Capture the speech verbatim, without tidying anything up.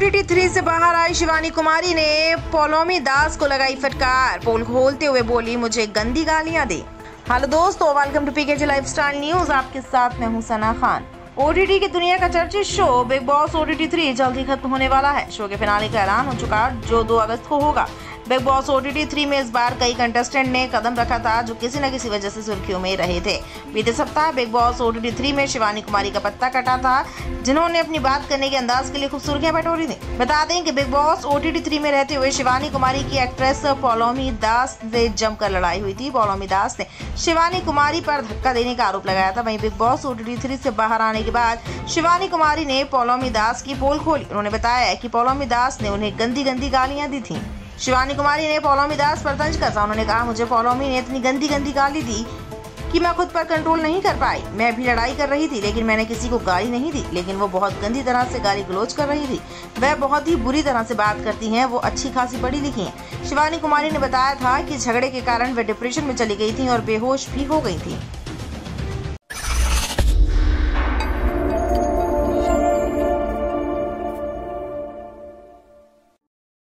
OTT three से बाहर आई शिवानी कुमारी ने पौलोमी दास को लगाई फटकार। पोल खोलते हुए बोली, मुझे गंदी गालियां दी। हेलो दोस्तों, welcome to PKG lifestyle news. आपके साथ मैं हूं सना खान। ओटीटी की दुनिया का चर्चित show Bigg Boss OTT three जल्द ही खत्म होने वाला है। शो के फिनाले का ऐलान हो चुका, जो दो अगस्त को होगा। बिग बॉस ओटीटी थ्री में इस बार कई कंटेस्टेंट ने कदम रखा था जो किसी न किसी वजह से सुर्खियों में रहे थे। बीते सप्ताह बिग बॉस ओटीटी थ्री में शिवानी कुमारी का पत्ता कटा था, जिन्होंने अपनी बात करने के अंदाज के लिए खूब सुर्खियां बटोरी थी। बता दें कि बिग बॉस ओटीटी थ्री में रहते हुए शिवानी कुमारी की एक्ट्रेस पौलोमी दास से जमकर लड़ाई हुई थी। पौलोमी दास ने शिवानी कुमारी पर धक्का देने का आरोप लगाया था। वहीं बिग बॉस ओटीटी थ्री से बाहर आने के बाद शिवानी कुमारी ने पौलोमी दास की पोल खोली। उन्होंने बताया कि पौलोमी दास ने उन्हें गंदी गंदी गालियां दी थी। शिवानी कुमारी ने पौलोमी दास पर तंज कसा। उन्होंने कहा, मुझे पौलोमी ने इतनी गंदी गंदी गाली दी कि मैं खुद पर कंट्रोल नहीं कर पाई। मैं भी लड़ाई कर रही थी, लेकिन मैंने किसी को गाली नहीं दी, लेकिन वो बहुत गंदी तरह से गाली गलौज कर रही थी। वह बहुत ही बुरी तरह से बात करती हैं। वो अच्छी खासी पढ़ी लिखी हैं। शिवानी कुमारी ने बताया था कि झगड़े के कारण वे डिप्रेशन में चली गई थी और बेहोश भी हो गई थी।